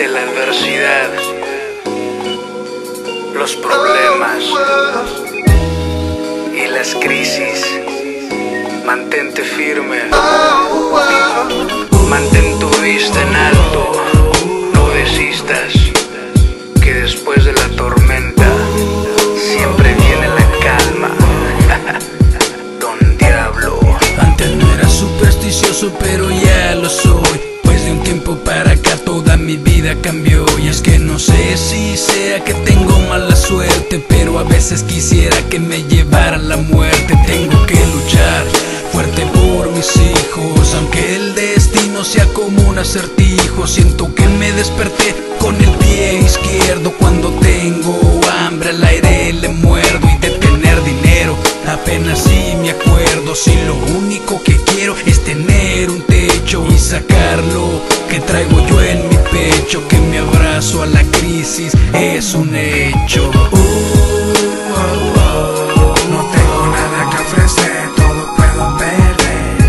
ante la adversidad, los problemas y las crisis, mantente firme, mantén tu vista en alto, no desistas, que después de la tormenta siempre viene la calma. Don Diablo. Antes no era supersticioso, pero ya lo soy, pues de un tiempo para acá toda mi vida cambió. Y es que no sé si sea que tengo mala suerte, pero a veces quisiera que me llevara la muerte. Tengo que luchar fuerte por mis hijos, aunque el destino sea como un acertijo. Siento que me desperté con el pie izquierdo. Cuando tengo hambre al aire le muerdo, y de tener dinero apenas sí me acuerdo. Si lo único que quiero es tener un techo y sacarlo que traigo yo en mi pecho, que mi abrazo a la crisis es un hecho. No tengo nada que ofrecer, todo puedo perder.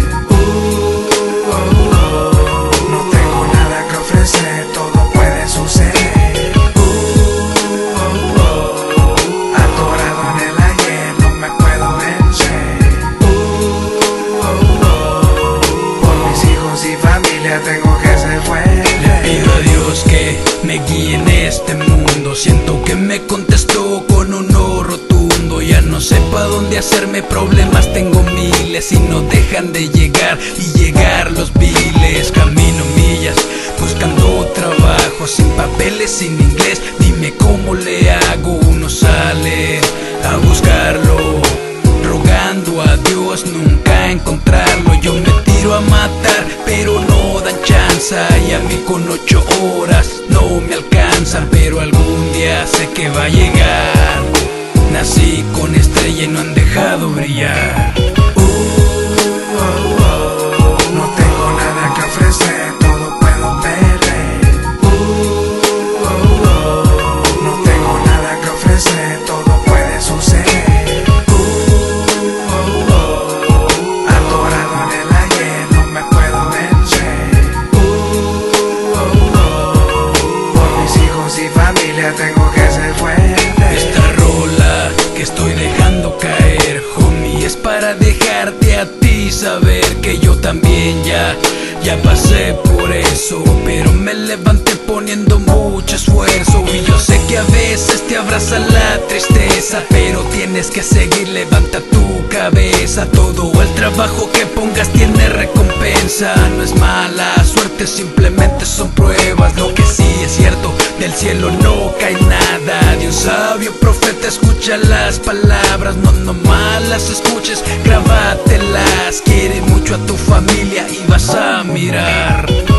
No tengo nada que ofrecer, todo puede suceder. Atorado en el ayer, no me puedo vencer. Por mis hijos y familia tengo que ser fuerte. Le pido a Dios que me guíe en este mundo. Siento que me contestó con un no rotundo. Ya no sé pa' dónde hacerme, problemas tengo miles y no dejan de llegar, y llegar los biles. Camino millas buscando trabajo, sin papeles, sin inglés. Dime cómo le hago. Uno sale a buscarlo, rogando a Dios nunca encontrarlo. Yo me tiro a matar, pero no dan chanza, y a mí con 8 horas no me alcanzan. Pero algún día sé que va a llegar. Nací con estrella y no han dejado brillar. No tengo nada que ofrecer, todo puedo perder. No tengo nada que ofrecer, todo puede suceder. Atorado en el ayer, no me puedo vencer. Por mis hijos y familia tengo que ser fuerte. Esta rola que estoy dejando caer, homie, es para dejarte a ti saber que yo también ya pasé por eso, pero me levanté poniendo mucho esfuerzo. Y yo sé que a veces te abraza la tristeza, pero tienes que seguir, levanta tu cabeza. Todo el trabajo que pongas tiene recompensa. No es mala suerte, simplemente son pruebas. Lo que sí es cierto, del cielo no cae nada. De un sabio profeta escucha las palabras, no nomás las escuches, grábatelas. Quiere mucho a tu familia y vas a mirar.